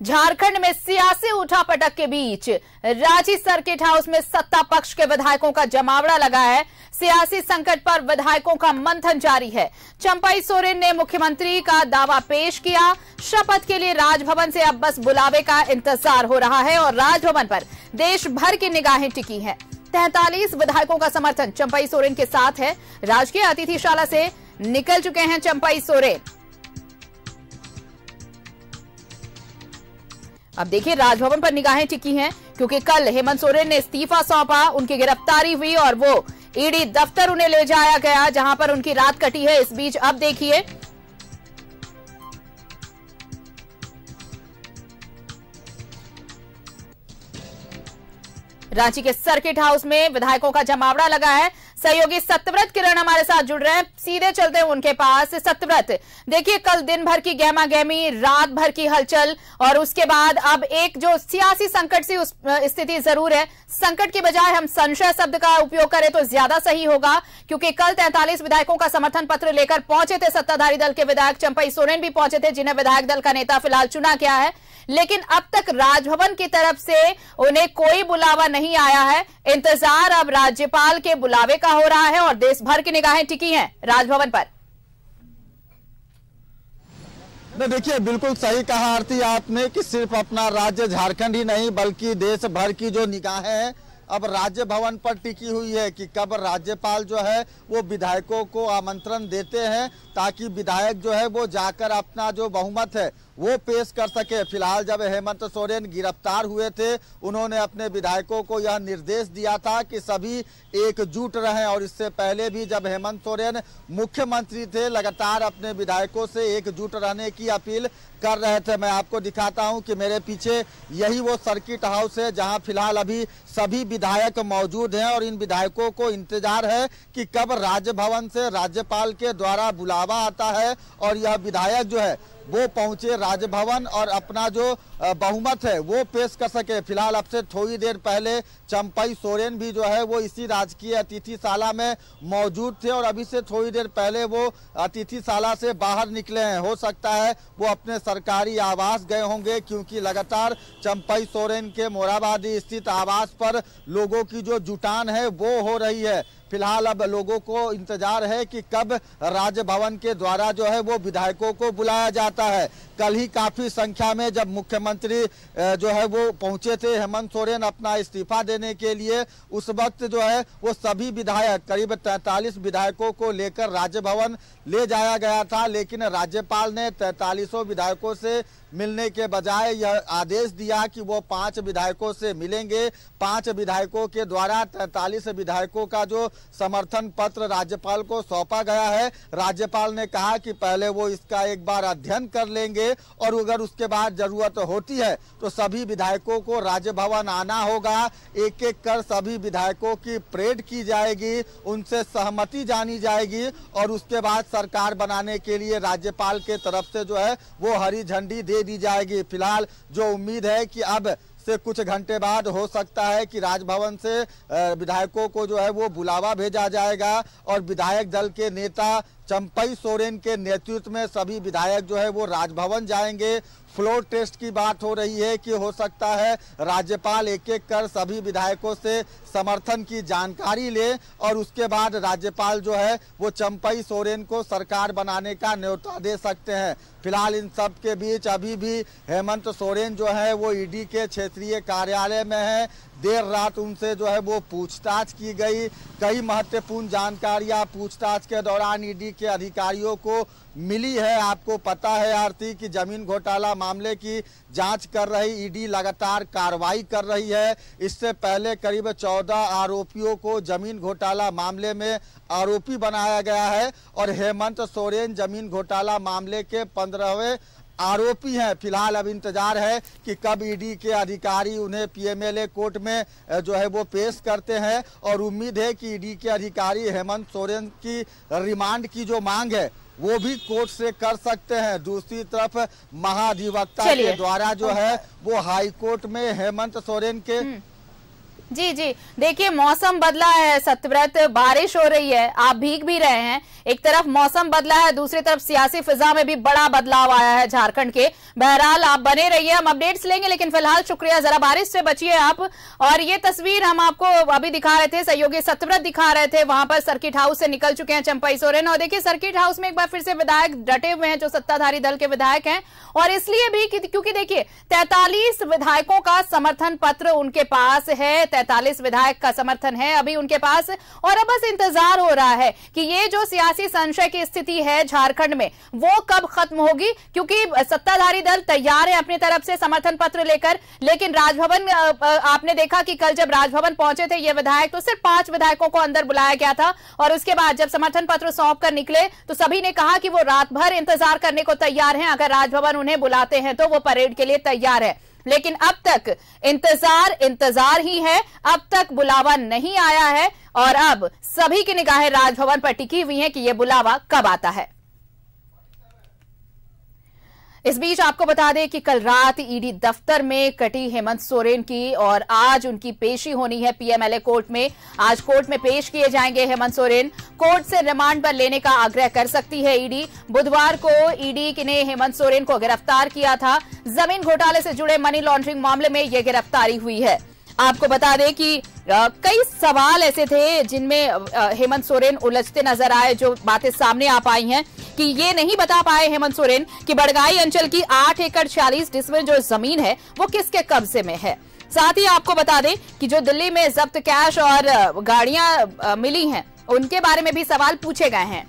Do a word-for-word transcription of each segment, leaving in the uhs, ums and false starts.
झारखंड में सियासी उठापटक के बीच रांची सर्किट हाउस में सत्ता पक्ष के विधायकों का जमावड़ा लगा है। सियासी संकट पर विधायकों का मंथन जारी है। चंपई सोरेन ने मुख्यमंत्री का दावा पेश किया। शपथ के लिए राजभवन से अब बस बुलावे का इंतजार हो रहा है और राजभवन पर देश भर की निगाहें टिकी हैं। तैंतालीस विधायकों का समर्थन चंपई सोरेन के साथ है। राजकीय अतिथिशाला से निकल चुके हैं चंपई सोरेन। अब देखिए राजभवन पर निगाहें टिकी हैं क्योंकि कल हेमंत सोरेन ने इस्तीफा सौंपा, उनकी गिरफ्तारी हुई और वो ईडी दफ्तर उन्हें ले जाया गया जहां पर उनकी रात कटी है। इस बीच अब देखिए रांची के सर्किट हाउस में विधायकों का जमावड़ा लगा है। सहयोगी सत्यव्रत किरण हमारे साथ जुड़ रहे हैं, सीधे चलते हैं उनके पास। सत्यव्रत, देखिए कल दिन भर की गहमा गहमी, रात भर की हलचल और उसके बाद अब एक जो सियासी संकट सी उस स्थिति जरूर है। संकट के बजाय हम संशय शब्द का उपयोग करें तो ज्यादा सही होगा क्योंकि कल तैंतालीस विधायकों का समर्थन पत्र लेकर पहुंचे थे सत्ताधारी दल के विधायक। चंपई सोरेन भी पहुंचे थे जिन्हें विधायक दल का नेता फिलहाल चुना गया है, लेकिन अब तक राजभवन की तरफ से उन्हें कोई बुलावा नहीं आया है। इंतजार अब राज्यपाल के बुलावे का हो रहा है और देश भर की निगाहें टिकी हैं राजभवन पर। देखिए बिल्कुल सही कहा आरती आपने कि सिर्फ अपना राज्य झारखंड ही नहीं बल्कि देश भर की जो निगाहें हैं अब राज्य भवन पर टिकी हुई है कि कब राज्यपाल जो है वो विधायकों को आमंत्रण देते हैं ताकि विधायक जो है वो जाकर अपना जो बहुमत है वो पेश कर सके। फिलहाल जब हेमंत सोरेन गिरफ्तार हुए थे उन्होंने अपने विधायकों को यह निर्देश दिया था कि सभी एकजुट रहें और इससे पहले भी जब हेमंत सोरेन मुख्यमंत्री थे लगातार अपने विधायकों से एकजुट रहने की अपील कर रहे थे। मैं आपको दिखाता हूं कि मेरे पीछे यही वो सर्किट हाउस है जहां फिलहाल अभी सभी विधायक मौजूद हैं और इन विधायकों को इंतजार है कि कब राजभवन से राज्यपाल के द्वारा बुलावा आता है और यह विधायक जो है वो पहुंचे राजभवन और अपना जो बहुमत है वो पेश कर सके। फिलहाल अब से थोड़ी देर पहले चंपई सोरेन भी जो है वो इसी राजकीय अतिथिशाला में मौजूद थे और अभी से थोड़ी देर पहले वो अतिथिशाला से बाहर निकले हैं। हो सकता है वो अपने सरकारी आवास गए होंगे क्योंकि लगातार चंपई सोरेन के मोराबादी स्थित आवास पर लोगों की जो जुटान है वो हो रही है। फिलहाल अब लोगों को इंतजार है कि कब राजभवन के द्वारा जो है वो विधायकों को बुलाया जाता है। कल ही काफी संख्या में जब मुख्यमंत्री जो है वो पहुंचे थे हेमंत सोरेन अपना इस्तीफा देने के लिए, उस वक्त जो है वो सभी विधायक करीब तैंतालीस विधायकों को लेकर राजभवन ले जाया गया था, लेकिन राज्यपाल ने तैंतालीसों विधायकों से मिलने के बजाय यह आदेश दिया कि वो पांच विधायकों से मिलेंगे। पांच विधायकों के द्वारा तैंतालीस विधायकों का जो समर्थन पत्र राज्यपाल को सौंपा गया है, राज्यपाल ने कहा कि पहले वो इसका एक बार अध्ययन कर लेंगे और अगर उसके बाद जरूरत होती है तो सभी विधायकों को राजभवन आना होगा। एक एक कर सभी विधायकों की परेड की जाएगी, उनसे सहमति जानी जाएगी और उसके बाद सरकार बनाने के लिए राज्यपाल के तरफ से जो है वो हरी झंडी दे दी जाएगी। फिलहाल जो उम्मीद है कि अब से कुछ घंटे बाद हो सकता है कि राजभवन से विधायकों को जो है वो बुलावा भेजा जाएगा और विधायक दल के नेता चंपई सोरेन के नेतृत्व में सभी विधायक जो है वो राजभवन जाएंगे। फ्लोर टेस्ट की बात हो रही है कि हो सकता है राज्यपाल एक एक कर सभी विधायकों से समर्थन की जानकारी ले और उसके बाद राज्यपाल जो है वो चंपई सोरेन को सरकार बनाने का न्योता दे सकते हैं। फिलहाल इन सब के बीच अभी भी हेमंत सोरेन जो है वो ईडी के क्षेत्रीय कार्यालय में है। देर रात उनसे जो है वो पूछताछ की गई। कई महत्वपूर्ण जानकारियां पूछताछ के दौरान ईडी के अधिकारियों को मिली है। आपको पता है आरती की जमीन घोटाला मामले की जांच कर रही ईडी लगातार कार्रवाई कर रही है। इससे पहले करीब चौदह आरोपियों को जमीन घोटाला मामले में आरोपी बनाया गया है और हेमंत सोरेन जमीन घोटाला मामले के पंद्रहवें आरोपी हैं। फिलहाल अब इंतजार है कि कब ईडी के अधिकारी उन्हें पीएमएलए कोर्ट में जो है वो पेश करते हैं और उम्मीद है कि ईडी के अधिकारी हेमंत सोरेन की रिमांड की जो मांग है वो भी कोर्ट से कर सकते हैं। दूसरी तरफ महाधिवक्ता के द्वारा जो है वो हाई कोर्ट में हेमंत सोरेन के जी जी, देखिए मौसम बदला है सत्यव्रत, बारिश हो रही है, आप भीग भी रहे हैं। एक तरफ मौसम बदला है, दूसरी तरफ सियासी फिजा में भी बड़ा बदलाव आया है झारखंड के। बहरहाल आप बने रहिए, हम अपडेट्स लेंगे, लेकिन फिलहाल शुक्रिया, जरा बारिश से बचिए आप। और ये तस्वीर हम आपको अभी दिखा रहे थे, सहयोगी सत्यव्रत दिखा रहे थे, वहां पर सर्किट हाउस से निकल चुके हैं चंपई सोरेन। और देखिए सर्किट हाउस में एक बार फिर से विधायक डटे हुए हैं, जो सत्ताधारी दल के विधायक हैं, और इसलिए भी क्योंकि देखिए तैंतालीस विधायकों का समर्थन पत्र उनके पास है, तैंतालीस विधायक का समर्थन है अभी उनके पास। और अब बस इंतजार हो रहा है कि ये जो सियासी संशय की स्थिति है झारखंड में वो कब खत्म होगी, क्योंकि सत्ताधारी दल तैयार है अपनी तरफ से समर्थन पत्र लेकर। लेकिन राजभवन, आपने देखा कि कल जब राजभवन पहुंचे थे ये विधायक, तो सिर्फ पांच विधायकों को अंदर बुलाया गया था, और उसके बाद जब समर्थन पत्र सौंप कर निकले तो सभी ने कहा कि वो रात भर इंतजार करने को तैयार हैं, अगर राजभवन उन्हें बुलाते हैं तो वो परेड के लिए तैयार है। लेकिन अब तक इंतजार इंतजार ही है, अब तक बुलावा नहीं आया है, और अब सभी की निगाहें राजभवन पर टिकी हुई हैं कि यह बुलावा कब आता है। इस बीच आपको बता दें कि कल रात ईडी दफ्तर में कटी हेमंत सोरेन की, और आज उनकी पेशी होनी है पीएमएलए कोर्ट में। आज कोर्ट में पेश किए जाएंगे हेमंत सोरेन। कोर्ट से रिमांड पर लेने का आग्रह कर सकती है ईडी। बुधवार को ईडी ने हेमंत सोरेन को गिरफ्तार किया था। जमीन घोटाले से जुड़े मनी लॉन्ड्रिंग मामले में यह गिरफ्तारी हुई है। आपको बता दें कि आ, कई सवाल ऐसे थे जिनमें हेमंत सोरेन उलझते नजर आए, जो बातें सामने आ पाई हैं कि ये नहीं बता पाए हेमंत सोरेन कि बड़गाई अंचल की आठ एकड़ छियालीस डिसमिल जो जमीन है वो किसके कब्जे में है। साथ ही आपको बता दें कि जो दिल्ली में जब्त कैश और गाड़ियां मिली हैं उनके बारे में भी सवाल पूछे गए हैं।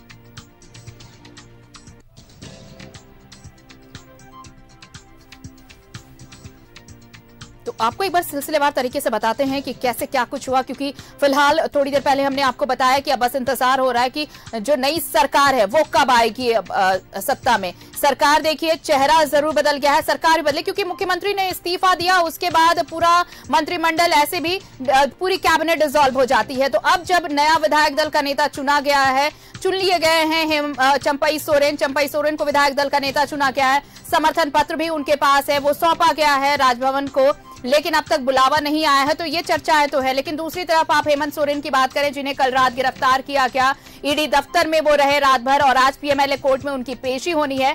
तो आपको एक बार सिलसिलेवार तरीके से बताते हैं कि कैसे क्या कुछ हुआ, क्योंकि फिलहाल थोड़ी देर पहले हमने आपको बताया कि अब बस इंतजार हो रहा है कि जो नई सरकार है वो कब आएगी सत्ता में। सरकार देखिए चेहरा जरूर बदल गया है, सरकार भी बदले, क्योंकि मुख्यमंत्री ने इस्तीफा दिया, उसके बाद पूरा मंत्रिमंडल ऐसे भी पूरी कैबिनेट डिसॉल्व हो जाती है। तो अब जब नया विधायक दल का नेता चुना गया है, चुन लिए गए हैं चंपई सोरेन, चंपई सोरेन को विधायक दल का नेता चुना गया है, समर्थन पत्र भी उनके पास है, वो सौंपा गया है राजभवन को, लेकिन अब तक बुलावा नहीं आया है। तो ये चर्चाएं तो है, लेकिन दूसरी तरफ आप हेमंत सोरेन की बात करें, जिन्हें कल रात गिरफ्तार किया गया, ईडी दफ्तर में वो रहे रात भर, और आज पीएमएलए कोर्ट में उनकी पेशी होनी है।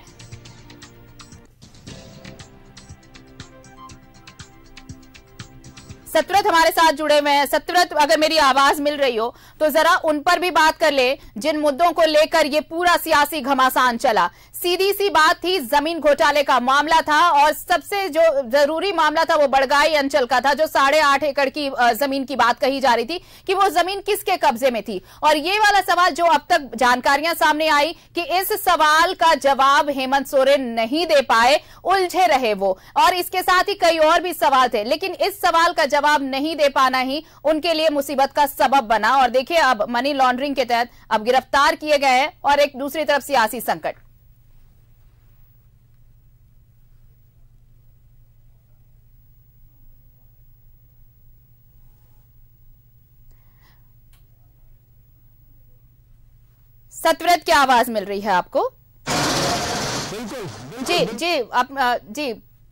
सत्यव्रत हमारे साथ जुड़े हुए हैं। सत्यव्रत, अगर मेरी आवाज मिल रही हो तो जरा उन पर भी बात कर ले जिन मुद्दों को लेकर ये पूरा सियासी घमासान चला। सीधी सी बात थी, जमीन घोटाले का मामला था, और सबसे जो जरूरी मामला था वो बड़गाई अंचल का था, जो साढ़े आठ एकड़ की जमीन की बात कही जा रही थी कि वो जमीन किसके कब्जे में थी। और ये वाला सवाल जो अब तक जानकारियां सामने आई कि इस सवाल का जवाब हेमंत सोरेन नहीं दे पाए, उलझे रहे वो, और इसके साथ ही कई और भी सवाल थे, लेकिन इस सवाल का जवाब नहीं दे पाना ही उनके लिए मुसीबत का सबब बना। और देखिए अब मनी लॉन्ड्रिंग के तहत अब गिरफ्तार किए गए हैं, और एक दूसरी तरफ सियासी संकट। सत्यव्रत की आवाज मिल रही है आपको? बिल्कुल, बिल्कुल जी जी आप जी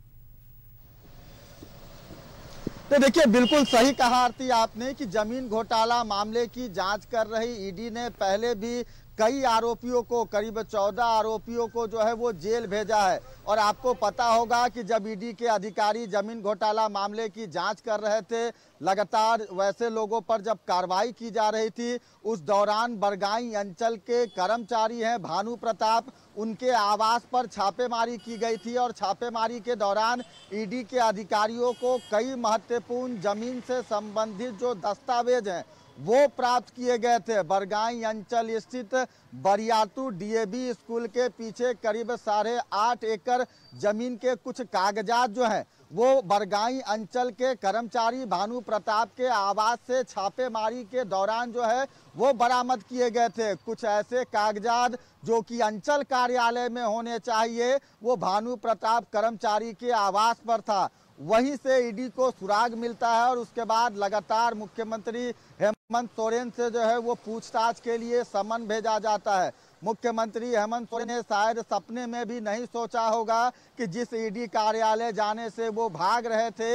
तो देखिए बिल्कुल सही कहा आरती आपने कि जमीन घोटाला मामले की जांच कर रही ईडी ने पहले भी कई आरोपियों को, करीब चौदह आरोपियों को जो है वो जेल भेजा है। और आपको पता होगा कि जब ईडी के अधिकारी जमीन घोटाला मामले की जांच कर रहे थे, लगातार वैसे लोगों पर जब कार्रवाई की जा रही थी, उस दौरान बड़गाई अंचल के कर्मचारी हैं भानु प्रताप, उनके आवास पर छापेमारी की गई थी। और छापेमारी के दौरान ईडी के अधिकारियों को कई महत्वपूर्ण जमीन से संबंधित जो दस्तावेज हैं वो प्राप्त किए गए थे। बड़गाई अंचल स्थित बरियातू डीएवी स्कूल के पीछे करीब साढ़े आठ एकड़ जमीन के कुछ कागजात जो हैं वो बड़गाई अंचल के कर्मचारी भानु प्रताप के आवास से छापेमारी के दौरान जो है वो बरामद किए गए थे। कुछ ऐसे कागजात जो कि अंचल कार्यालय में होने चाहिए, वो भानु प्रताप कर्मचारी के आवास पर था। वहीं से ईडी को सुराग मिलता है, और उसके बाद लगातार मुख्यमंत्री हेमंत सोरेन से जो है वो पूछताछ के लिए समन भेजा जाता है। मुख्यमंत्री हेमंत सोरेन ने शायद सपने में भी नहीं सोचा होगा कि जिस ईडी कार्यालय जाने से वो भाग रहे थे,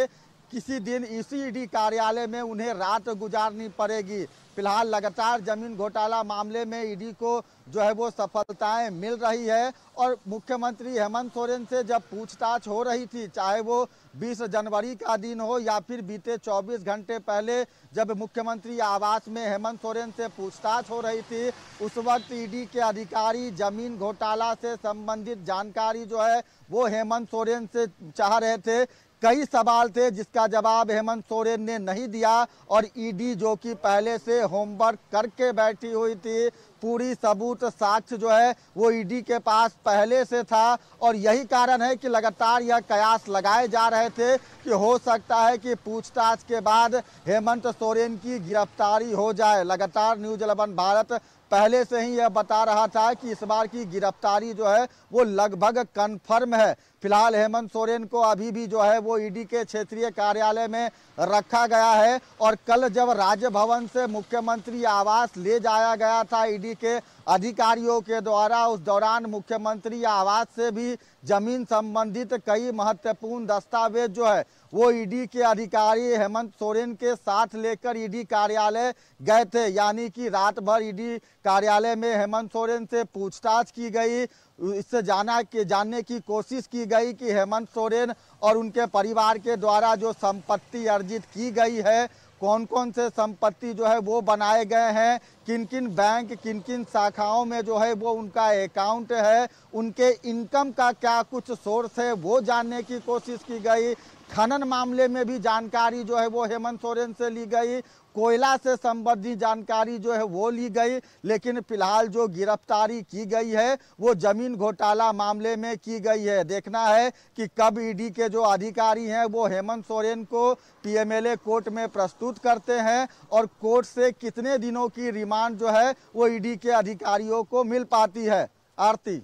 किसी दिन इसी ईडी कार्यालय में उन्हें रात गुजारनी पड़ेगी। फिलहाल लगातार जमीन घोटाला मामले में ईडी को जो है वो सफलताएं मिल रही है और मुख्यमंत्री हेमंत सोरेन से जब पूछताछ हो रही थी, चाहे वो बीस जनवरी का दिन हो या फिर बीते चौबीस घंटे पहले जब मुख्यमंत्री आवास में हेमंत सोरेन से पूछताछ हो रही थी, उस वक्त ईडी के अधिकारी जमीन घोटाला से संबंधित जानकारी जो है वो हेमंत सोरेन से चाह रहे थे। कई सवाल थे जिसका जवाब हेमंत सोरेन ने नहीं दिया और ईडी जो कि पहले से होमवर्क करके बैठी हुई थी, पूरी सबूत साक्ष्य जो है वो ईडी के पास पहले से था और यही कारण है कि लगातार यह कयास लगाए जा रहे थे कि हो सकता है कि पूछताछ के बाद हेमंत सोरेन की गिरफ्तारी हो जाए। लगातार न्यूज इलेवन भारत पहले से ही यह बता रहा था कि इस बार की गिरफ्तारी जो है वो लगभग कन्फर्म है। फिलहाल हेमंत सोरेन को अभी भी जो है वो ईडी के क्षेत्रीय कार्यालय में रखा गया है और कल जब राजभवन से मुख्यमंत्री आवास ले जाया गया था ईडी के अधिकारियों के द्वारा, उस दौरान मुख्यमंत्री आवास से भी जमीन संबंधित कई महत्वपूर्ण दस्तावेज जो है वो ईडी के अधिकारी हेमंत सोरेन के साथ लेकर ईडी कार्यालय गए थे। यानी कि रात भर ईडी कार्यालय में हेमंत सोरेन से पूछताछ की गई, इससे जाना कि जानने की कोशिश की गई कि हेमंत सोरेन और उनके परिवार के द्वारा जो संपत्ति अर्जित की गई है, कौन कौन से संपत्ति जो है वो बनाए गए हैं, किन किन बैंक किन किन शाखाओं में जो है वो उनका अकाउंट है, उनके इनकम का क्या कुछ सोर्स है वो जानने की कोशिश की गई। खनन मामले में भी जानकारी जो है वो हेमंत सोरेन से ली गई, कोयला से संबंधित जानकारी जो है वो ली गई। लेकिन फिलहाल जो गिरफ्तारी की गई है वो जमीन घोटाला मामले में की गई है। देखना है कि कब ईडी के जो अधिकारी हैं वो हेमंत सोरेन को पीएमएलए कोर्ट में प्रस्तुत करते हैं और कोर्ट से कितने दिनों की रिमांड जो है वो ईडी के अधिकारियों को मिल पाती है। आरती,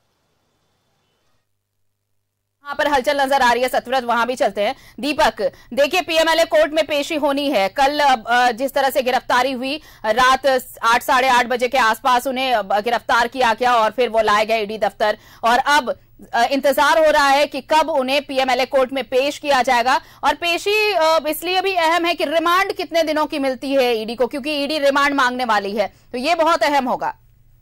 वहां पर हलचल नजर आ रही है, सतव्रत वहां भी चलते हैं। दीपक, देखिए पीएमएलए कोर्ट में पेशी होनी है कल। जिस तरह से गिरफ्तारी हुई, रात आठ साढ़े आठ बजे के आसपास उन्हें गिरफ्तार किया गया और फिर वो लाए गए ईडी दफ्तर और अब इंतजार हो रहा है कि कब उन्हें पीएमएलए कोर्ट में पेश किया जाएगा। और पेशी इसलिए भी अहम है कि रिमांड कितने दिनों की मिलती है ईडी को, क्योंकि ईडी रिमांड मांगने वाली है, तो ये बहुत अहम होगा।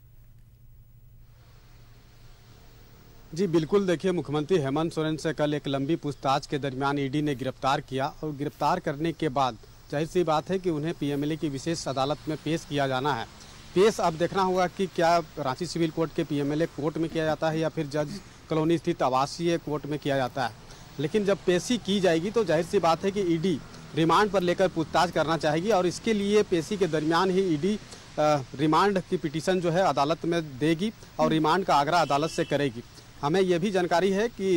जी बिल्कुल, देखिए मुख्यमंत्री हेमंत सोरेन से कल एक लंबी पूछताछ के दरमियान ईडी ने गिरफ्तार किया और गिरफ्तार करने के बाद जाहिर सी बात है कि उन्हें पीएमएलए की विशेष अदालत में पेश किया जाना है। पेश अब देखना होगा कि क्या रांची सिविल कोर्ट के पीएमएलए कोर्ट में किया जाता है या फिर जज कॉलोनी स्थित आवासीय कोर्ट में किया जाता है। लेकिन जब पेशी की जाएगी तो जाहिर सी बात है कि ईडी रिमांड पर लेकर पूछताछ करना चाहेगी और इसके लिए पेशी के दरमियान ही ईडी रिमांड की पिटीशन जो है अदालत में देगी और रिमांड का आग्रह अदालत से करेगी। हमें यह भी जानकारी है कि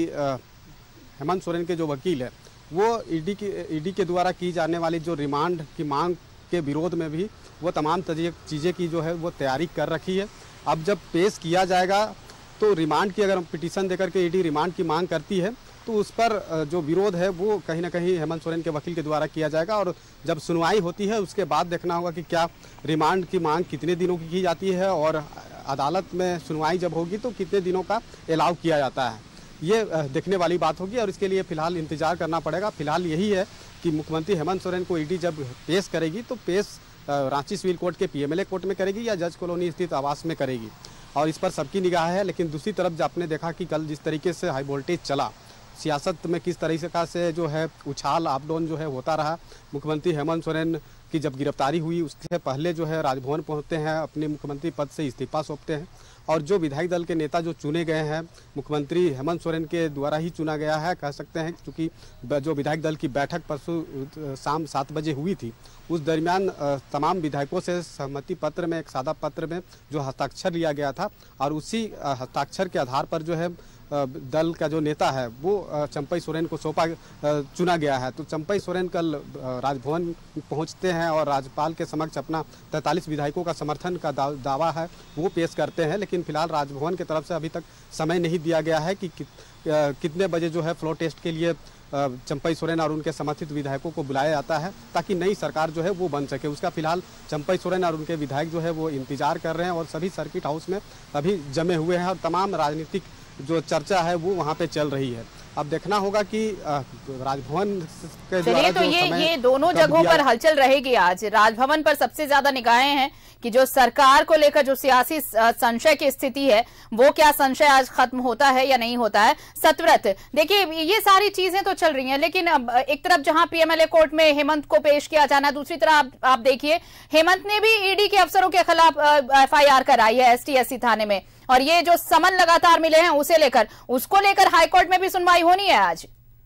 हेमंत सोरेन के जो वकील है वो ईडी की ईडी के द्वारा की जाने वाली जो रिमांड की मांग के विरोध में भी वो तमाम चीज़ें की जो है वो तैयारी कर रखी है। अब जब पेश किया जाएगा तो रिमांड की अगर पिटीशन देकर के ईडी रिमांड की मांग करती है तो उस पर जो विरोध है वो कहीं ना कहीं हेमंत सोरेन के वकील के द्वारा किया जाएगा और जब सुनवाई होती है उसके बाद देखना होगा कि क्या रिमांड की मांग कितने दिनों की की जाती है और अदालत में सुनवाई जब होगी तो कितने दिनों का अलाउ किया जाता है। ये देखने वाली बात होगी और इसके लिए फिलहाल इंतजार करना पड़ेगा। फिलहाल यही है कि मुख्यमंत्री हेमंत सोरेन को ईडी जब पेश करेगी तो पेश रांची सिविल कोर्ट के पीएमएलए कोर्ट में करेगी या जज कॉलोनी स्थित आवास में करेगी और इस पर सबकी निगाह है। लेकिन दूसरी तरफ आपने देखा कि कल जिस तरीके से हाई वोल्टेज चला, सियासत में किस तरीके से जो है उछाल अप डाउन जो है होता रहा। मुख्यमंत्री हेमंत सोरेन की जब गिरफ्तारी हुई उससे पहले जो है राजभवन पहुंचते हैं, अपने मुख्यमंत्री पद से इस्तीफा सौंपते हैं और जो विधायक दल के नेता जो चुने गए हैं मुख्यमंत्री हेमंत सोरेन के द्वारा ही चुना गया है कह सकते हैं, क्योंकि जो विधायक दल की बैठक परसों शाम सात बजे हुई थी उस दरमियान तमाम विधायकों से सहमति पत्र में एक सादा पत्र में जो हस्ताक्षर लिया गया था और उसी हस्ताक्षर के आधार पर जो है दल का जो नेता है वो चंपई सोरेन को सौंपा चुना गया है। तो चंपई सोरेन कल राजभवन पहुंचते हैं और राज्यपाल के समक्ष अपना तैंतालीस विधायकों का समर्थन का दा, दावा है वो पेश करते हैं। लेकिन फिलहाल राजभवन की तरफ से अभी तक समय नहीं दिया गया है कि कि कितने बजे जो है फ्लोर टेस्ट के लिए चंपई सोरेन और उनके समर्थित विधायकों को बुलाया जाता है ताकि नई सरकार जो है वो बन सके। उसका फिलहाल चंपई सोरेन और उनके विधायक जो है वो इंतजार कर रहे हैं और सभी सर्किट हाउस में अभी जमे हुए हैं और तमाम राजनीतिक जो चर्चा है वो वहाँ पे चल रही है। अब देखना होगा कि राजभवन के चलिए तो ये ये दोनों जगहों पर हलचल रहेगी। आज राजभवन पर सबसे ज्यादा निगाहें हैं कि जो सरकार को लेकर जो सियासी संशय की स्थिति है वो क्या संशय आज खत्म होता है या नहीं होता है। सत्व्रत देखिए ये सारी चीजें तो चल रही हैं, लेकिन अब एक तरफ जहां पीएमएलए कोर्ट में हेमंत को पेश किया जाना है, दूसरी तरफ आप, आप देखिए हेमंत ने भी ईडी के अफसरों के खिलाफ एफआईआर कराई है एसटी एससी थाने में, और ये जो समन लगातार मिले हैं उसे लेकर उसको लेकर हाईकोर्ट में भी सुनवाई होनी है आज।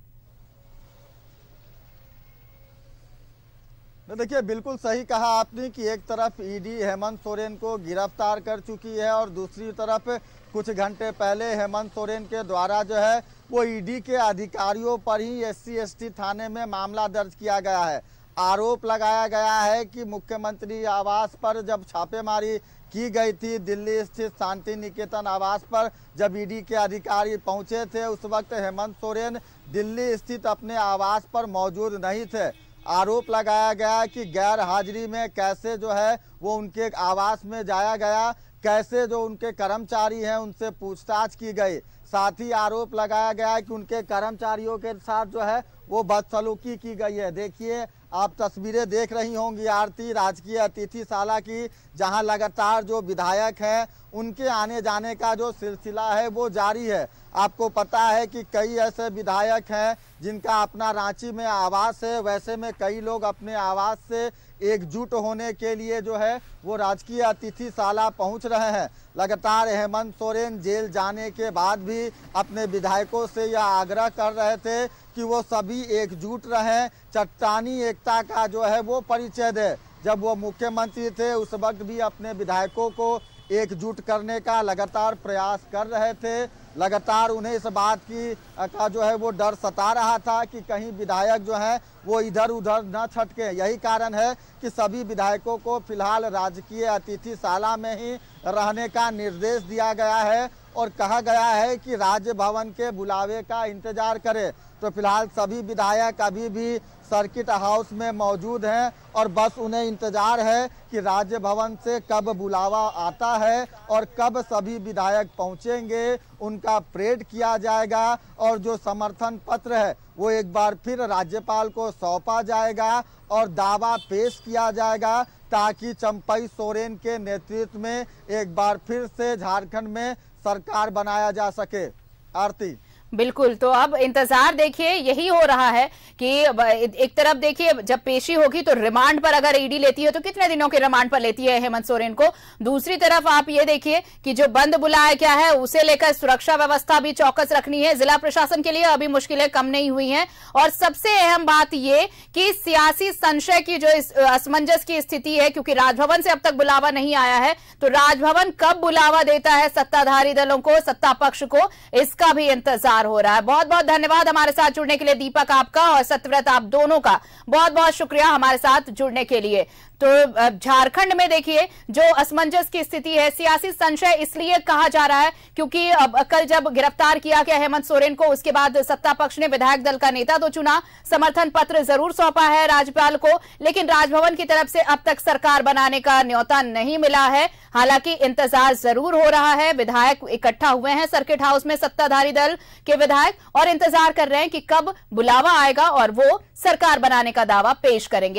देखिए बिल्कुल सही कहा आपने कि एक तरफ ईडी हेमंत सोरेन को गिरफ्तार कर चुकी है और दूसरी तरफ कुछ घंटे पहले हेमंत सोरेन के द्वारा जो है वो ईडी के अधिकारियों पर ही एससी एसटी थाने में मामला दर्ज किया गया है। आरोप लगाया गया है कि मुख्यमंत्री आवास पर जब छापेमारी की गई थी, दिल्ली स्थित शांति निकेतन आवास पर जब ईडी के अधिकारी पहुंचे थे, उस वक्त हेमंत सोरेन दिल्ली स्थित अपने आवास पर मौजूद नहीं थे। आरोप लगाया गया कि गैर हाजिरी में कैसे जो है वो उनके आवास में जाया गया, कैसे जो उनके कर्मचारी हैं उनसे पूछताछ की गई। साथ ही आरोप लगाया गया कि उनके कर्मचारियों के साथ जो है वो बदसलूकी की गई है। देखिए आप तस्वीरें देख रही होंगी आरती, राजकीय अतिथिशाला की, जहां लगातार जो विधायक हैं उनके आने जाने का जो सिलसिला है वो जारी है। आपको पता है कि कई ऐसे विधायक हैं जिनका अपना रांची में आवास है, वैसे में कई लोग अपने आवास से एकजुट होने के लिए जो है वो राजकीय अतिथिशाला पहुंच रहे हैं। लगातार हेमंत सोरेन जेल जाने के बाद भी अपने विधायकों से यह आग्रह कर रहे थे कि वो सभी एकजुट रहें, चट्टानी एकता का जो है वो परिचय दे। जब वो मुख्यमंत्री थे उस वक्त भी अपने विधायकों को एकजुट करने का लगातार प्रयास कर रहे थे। लगातार उन्हें इस बात की का जो है वो डर सता रहा था कि कहीं विधायक जो है वो इधर उधर न छटके। यही कारण है कि सभी विधायकों को फिलहाल राजकीय अतिथिशाला में ही रहने का निर्देश दिया गया है और कहा गया है कि राज्य भवन के बुलावे का इंतजार करें। तो फिलहाल सभी विधायक अभी भी सर्किट हाउस में मौजूद हैं और बस उन्हें इंतजार है कि राज्य भवन से कब बुलावा आता है और कब सभी विधायक पहुंचेंगे, उनका परेड किया जाएगा और जो समर्थन पत्र है वो एक बार फिर राज्यपाल को सौंपा जाएगा और दावा पेश किया जाएगा ताकि चंपई सोरेन के नेतृत्व में एक बार फिर से झारखंड में सरकार बनाया जा सके। आरती बिल्कुल, तो अब इंतजार देखिए यही हो रहा है कि एक तरफ देखिए जब पेशी होगी तो रिमांड पर अगर ईडी लेती है तो कितने दिनों के रिमांड पर लेती है हेमंत सोरेन को। दूसरी तरफ आप ये देखिए कि जो बंद बुलाया गया है उसे लेकर सुरक्षा व्यवस्था भी चौकस रखनी है। जिला प्रशासन के लिए अभी मुश्किलें कम नहीं हुई हैं और सबसे अहम बात ये कि सियासी संशय की जो असमंजस की स्थिति है, क्योंकि राजभवन से अब तक बुलावा नहीं आया है, तो राजभवन कब बुलावा देता है सत्ताधारी दलों को, सत्ता पक्ष को, इसका भी इंतजार हो रहा है। बहुत बहुत धन्यवाद हमारे साथ जुड़ने के लिए दीपक आपका और सत्यव्रत आप दोनों का बहुत बहुत शुक्रिया हमारे साथ जुड़ने के लिए। तो झारखंड में देखिए जो असमंजस की स्थिति है, सियासी संशय इसलिए कहा जा रहा है क्योंकि अब कल जब गिरफ्तार किया गया हेमंत सोरेन को उसके बाद सत्ता पक्ष ने विधायक दल का नेता तो चुना, समर्थन पत्र जरूर सौंपा है राज्यपाल को, लेकिन राजभवन की तरफ से अब तक सरकार बनाने का न्योता नहीं मिला है। हालांकि इंतजार जरूर हो रहा है, विधायक इकट्ठा हुए हैं सर्किट हाउस में, सत्ताधारी दल के विधायक, और इंतजार कर रहे हैं कि कब बुलावा आएगा और वो सरकार बनाने का दावा पेश करेंगे।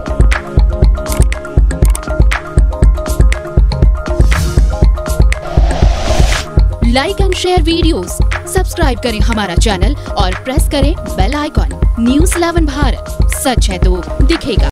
Like and share videos, subscribe करें हमारा चैनल और प्रेस करें bell icon. News eleven Bharat, सच है तो दिखेगा।